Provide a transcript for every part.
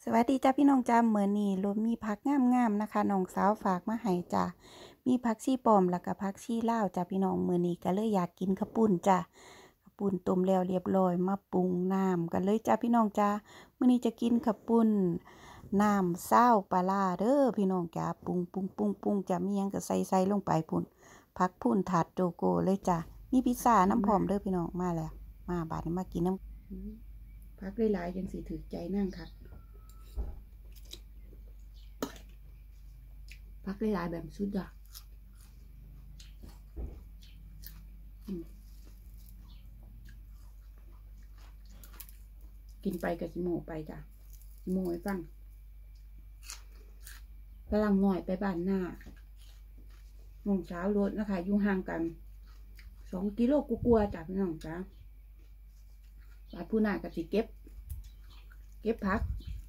สวัสดีจ้าพี่น้องจ้าเมื่อนี้รถมีผักงามๆนะคะน้องสาวฝากมาให้จ้ามีผักชีปอมแล้วก็ผักชีลาวจ้าพี่น้องเมื่อนี้ก็เลยอยากกินข้าวปุ้นจ้าข้าวปุ้นต้มแล้วเรียบร้อยมาปรุงน้ำกันเลยจ้าพี่น้องจ้าเมื่อนี้จะกินข้าวปุ้นน้ำเศร้าปลาร้าเด้อพี่น้องจ้าปรุงจะมีหยังก็ใส่ลงไปพุ่นผักพุ่นถาดโจโกเลยจ้ามีพิซซ่าน้ำพร้อมเด้อพี่น้องมาแล้วมาบาดนี้มากินน้ำผักหลายๆจังสิถือใจนั่งค่ะพักหลายๆแบบสุดยอดกินไปกับจิโมไปจ้ะจิโมให้ฟังพลังหน่อยไปบ้านหน้าน้องสาวรถนะคะอยู่ห่างกัน2 กิโลกลัวจ้ะพี่น้องจ้ะบ้านผู้น่ากับสิเก็บพัก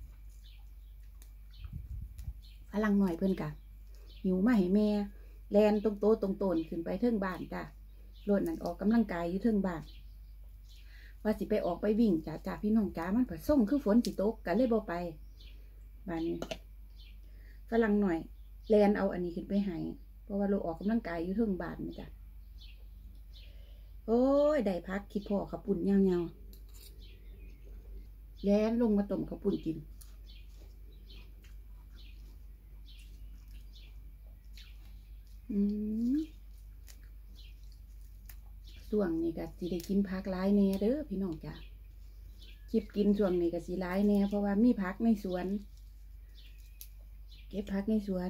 พลังหน่อยเพื่อนกันหิวมาให้แม่แลนตรงโตตรงโตนขึ้นไปเทิงบ้านจ้ะรถนั่นออกกำลังกายอยู่เทิงบ้านว่าสิไปออกไปวิ่งจ้าพี่น้องจ้ามันผสมคือฝนสิตกกันเลยบ่ไปบ้านนี้ฝรั่งหน่อยแลนเอาอันนี้ขึ้นไปให้เพราะว่าเราออกกำลังกายอยู่เทิงบ้านนี่จ้ะโอ้ยได้พักคิดพ่อขับปุ่นเงาแลนลงมาต้มขับปุ่นกินส่วงนี้ก็สิได้กินผักหลายแน่เด้อพี่น้องจ้ะคลิปกินส่วงนี้ก็สิหลายแน่เพราะว่ามีผักในสวนเก็บผักในสวน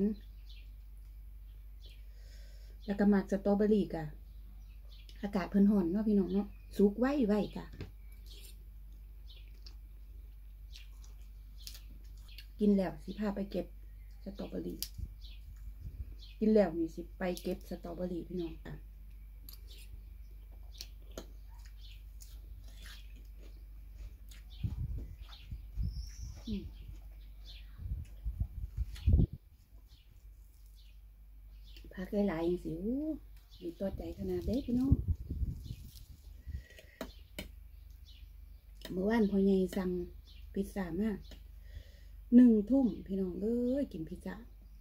แล้วก็หมักสตรอเบอรี่กะอากาศเพิ่นร้อนเนาะพี่น้องเนาะสุกไว้กะกินแล้วสิพาไปเก็บสตรอเบอรี่กินแล้วนี่สิไปเก็บสตรอเบอรี่พี่น้องจ้ะพักหลายๆอย่างสิดีต่อใจขนาดเด้พี่น้องเมื่อวานพ่อใหญ่สั่งพิซซ่ามา1 ทุ่มพี่น้องกินพิซซ่า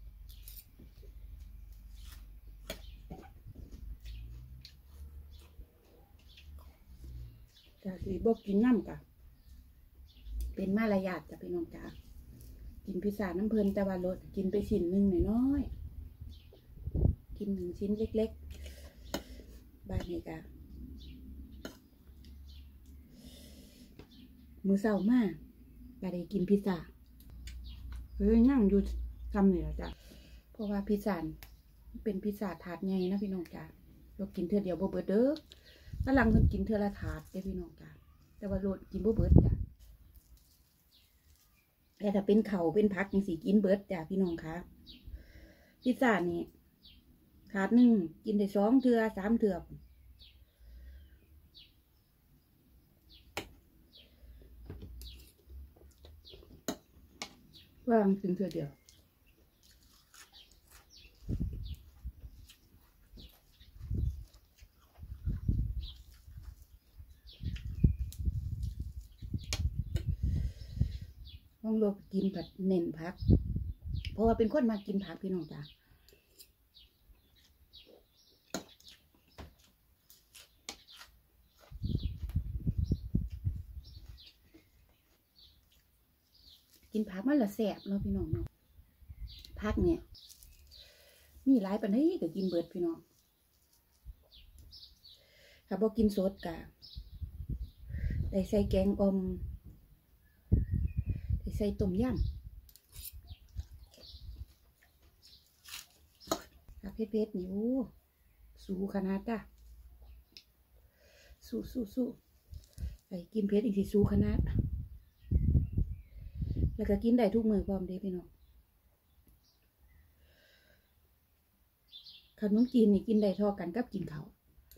จะสิบอกกินน้ำกะเป็นมารยาทจ้ะพี่น้องจ้ากินพิซซ่าน้ำเพลินแต่ว่ารสกินไปชิ้นหนึ่งน้อยๆกิน1 ชิ้นเล็กๆบ้านนี้กะมื้อเช้ามากก็ได้กินพิซซ่านั่งอยู่ทำเนี่ยจ้ะเพราะว่าพิซซ่าเป็นพิซซ่าถาดใหญ่นะพี่น้องจ้าเรากินเทื่อเดียวบ่เบิดเด้อฝรั่งเพิ่นกินเทื่อละถาดเด้พี่น้องจ้าแต่ว่ารสกินบ่เบิดจ้ะแต่ถ้าเป็นเขาเป็นผักจังสิกินเบิดจ้ะพี่น้องคะพิซซ่านี่ถาดหนึ่งกินได้2 เทื่อ 3 เทื่อว่างกินเทื่อเดียวห้องโลกกินผัดเน้นผักเพราะว่าเป็นคนมากินผักพี่น้องจ้ะกินผักมันละแสบเนาะพี่น้องเนาะผักเนี่ยมีหลายปานใดก็กินเบิดพี่น้องถ้าบ่กินสดกะได้ใส่แกงอมได้ใส่ต้มยำถ้าเผ็ดๆนี่โอ้สู้ขนาดจ้ะสู้ไปกินเผ็ดอีกสิสู้ขนาดแล้วก็กินได้ทุกมื้อพร้อมเด้พี่น้องขนมจีนนี่กินได้เท่ากันกับกินข้าว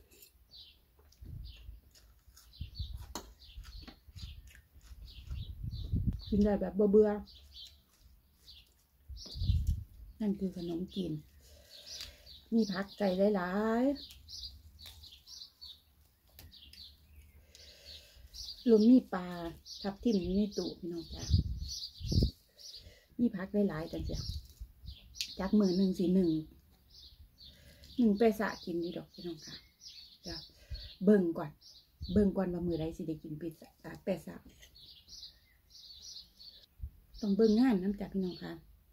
กินได้แบบเบื่อนั่นคือขนมจีนมีผักไก่หลายๆรวมมีปลาทับทิมอยู่ในตู้พี่น้องจ้ามีพักหลายๆจังเสียจากมือหนึ่งสีหนึ่งไปสะกินดีดอกพี่น้องค่ะจะเบิ่งก่อนว่ามือใดสิได้กินปิดแปะสะต้องเบิ่งงานน้ำจากพี่น้องค่ะ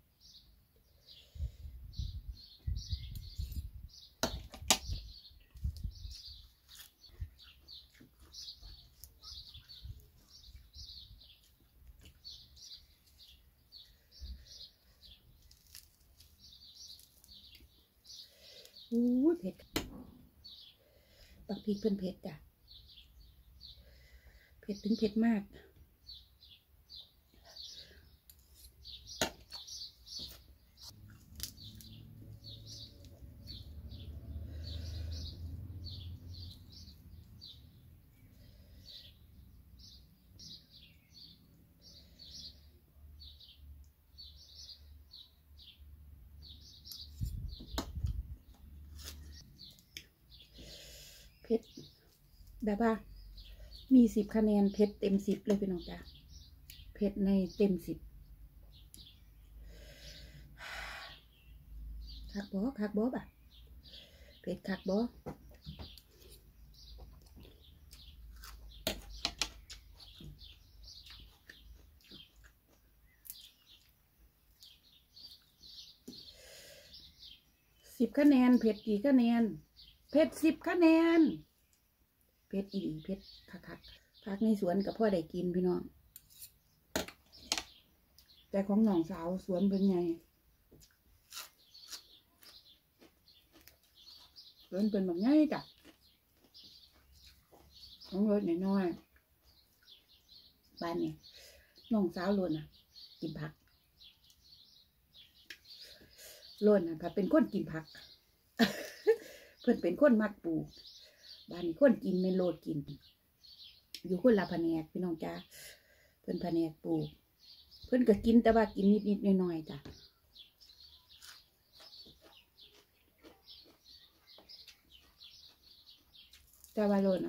เผ็ดปักพริกเป็นเผ็ดจ้ะเผ็ดถึงเผ็ดมากเผ็ดแบบว่ามี10 คะแนนเผ็ดเต็ม10เลยพี่น้องจ้ะเผ็ดในเต็ม10คักบ่บ่ะเผ็ดคักบ่10 คะแนนเผ็ดกี่คะแนนเผ็ด10 คะแนนเผ็ดอีเผ็ดคักพักในสวนกับพ่อได้กินพี่น้องแต่ของน้องสาวสวนเป็นไงสวนเป็นแบบไงจ้ะของรถน้อยๆบ้านนี้น้องสาวล้นกินผักล้นค่ะเป็นคนกินผัก เพื่อนเป็นคนมักปลูกบ้านนี้คนกินเมนโลดกินอยู่คนละแผนกพี่น้องจ้าเพื่อนแผนกปลูกเพื่อนก็กินแต่ว่ากินนิดๆหน่อยๆจ้ะแต่ว่าโลน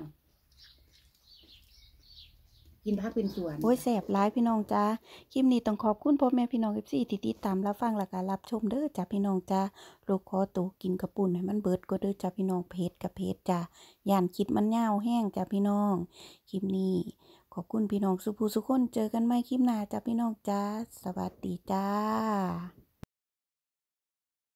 กินผักเป็นส่วนโอ้ยแสบร้ายพี่น้องจ้าคลิปนี้ต้องขอบคุณพ่อแม่พี่น้องเอฟซีที่ติดตามรับฟังและการรับชมเด้อจ้าพี่น้องจ้าลูกขอตัวกินกระปุ่นให้มันเบิดก็เด้อจ้าพี่น้องเพชรกับเพชรจ้าย่านคิดมันยาวแห้งจ้าพี่น้องคลิปนี้ขอบคุณพี่น้องสุภูสุคนเจอกันใหม่คลิปหน้าจ้าพี่น้องจ้าสวัสดีจ้า